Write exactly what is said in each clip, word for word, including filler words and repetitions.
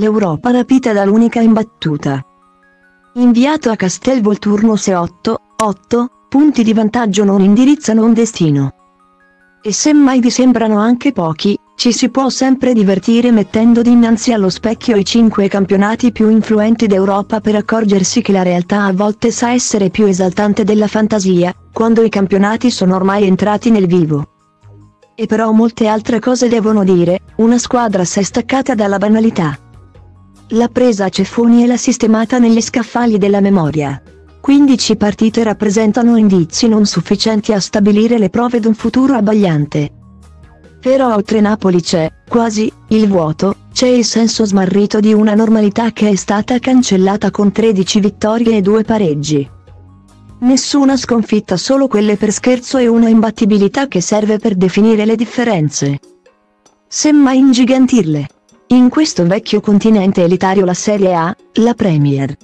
l'Europa rapita dall'unica imbattuta. Inviato a Castelvolturno se otto, otto punti di vantaggio non indirizzano un destino. E semmai vi sembrano anche pochi, ci si può sempre divertire mettendo dinanzi allo specchio i cinque campionati più influenti d'Europa per accorgersi che la realtà a volte sa essere più esaltante della fantasia, quando i campionati sono ormai entrati nel vivo. E però molte altre cose devono dire, una squadra si è staccata dalla banalità. L'ha presa a ceffoni e l'ha sistemata negli scaffali della memoria. quindici partite rappresentano indizi non sufficienti a stabilire le prove d'un futuro abbagliante. Però oltre Napoli c'è, quasi, il vuoto, c'è il senso smarrito di una normalità che è stata cancellata con tredici vittorie e due pareggi. Nessuna sconfitta, solo quelle per scherzo e una imbattibilità che serve per definire le differenze. Semmai ingigantirle. In questo vecchio continente elitario la Serie A, la Premier,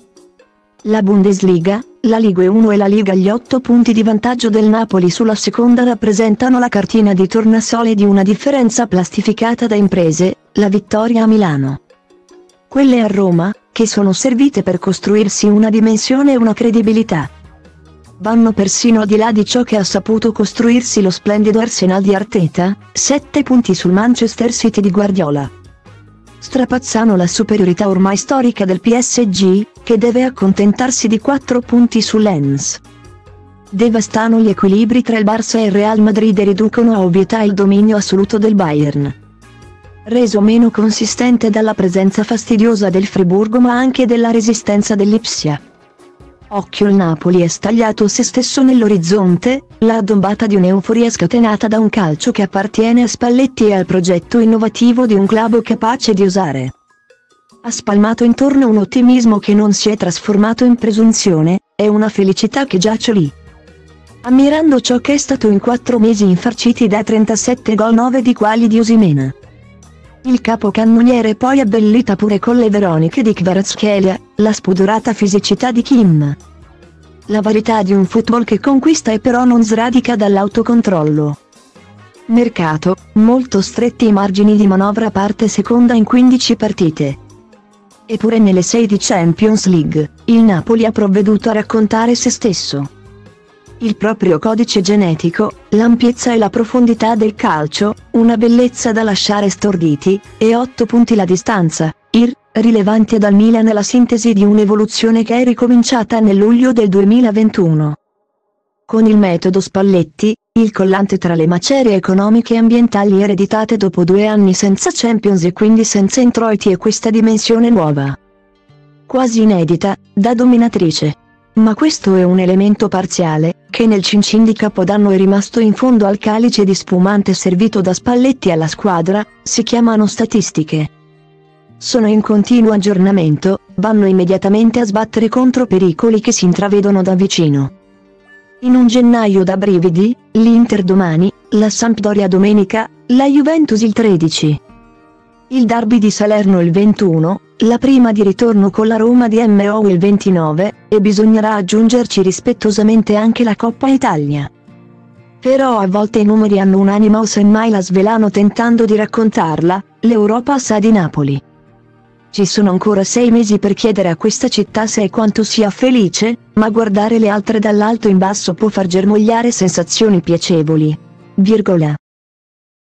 la Bundesliga, la Ligue uno e la Liga, gli otto punti di vantaggio del Napoli sulla seconda rappresentano la cartina di tornasole di una differenza plastificata da imprese, la vittoria a Milano. Quelle a Roma, che sono servite per costruirsi una dimensione e una credibilità. Vanno persino al di là di ciò che ha saputo costruirsi lo splendido Arsenal di Arteta, sette punti sul Manchester City di Guardiola. Strapazzano la superiorità ormai storica del P S G, che deve accontentarsi di quattro punti su Lens. Devastano gli equilibri tra il Barça e il Real Madrid e riducono a ovvietà il dominio assoluto del Bayern. Reso meno consistente dalla presenza fastidiosa del Friburgo ma anche della resistenza dell'Ipsia. Occhio, il Napoli è stagliato se stesso nell'orizzonte, la addobbata di un'euforia scatenata da un calcio che appartiene a Spalletti e al progetto innovativo di un club capace di osare. Ha spalmato intorno un ottimismo che non si è trasformato in presunzione, è una felicità che giace lì. Ammirando ciò che è stato in quattro mesi infarciti da trentasette gol, nove di quali di Osimhen. Il capocannoniere poi abbellita pure con le veroniche di Kvaratskhelia, la spudorata fisicità di Kim. La varietà di un football che conquista e però non sradica dall'autocontrollo. Mercato, molto stretti i margini di manovra, parte seconda in quindici partite. Eppure nelle sei di Champions League, il Napoli ha provveduto a raccontare se stesso. Il proprio codice genetico, l'ampiezza e la profondità del calcio, una bellezza da lasciare storditi, e otto punti la distanza, ir, rilevante dal Milan, è la sintesi di un'evoluzione che è ricominciata nel luglio del duemilaventuno. Con il metodo Spalletti, il collante tra le macerie economiche e ambientali ereditate dopo due anni senza Champions e quindi senza introiti, e questa dimensione nuova, quasi inedita, da dominatrice. Ma questo è un elemento parziale, che nel cincin di Capodanno è rimasto in fondo al calice di spumante servito da Spalletti alla squadra, si chiamano statistiche. Sono in continuo aggiornamento, vanno immediatamente a sbattere contro pericoli che si intravedono da vicino. In un gennaio da brividi, l'Inter domani, la Sampdoria domenica, la Juventus il tredici. Il derby di Salerno il ventuno, la prima di ritorno con la Roma di M O il ventinove, e bisognerà aggiungerci rispettosamente anche la Coppa Italia. Però a volte i numeri hanno un'anima, o semmai la svelano tentando di raccontarla, l'Europa sa di Napoli. Ci sono ancora sei mesi per chiedere a questa città se e quanto sia felice, ma guardare le altre dall'alto in basso può far germogliare sensazioni piacevoli. Virgola.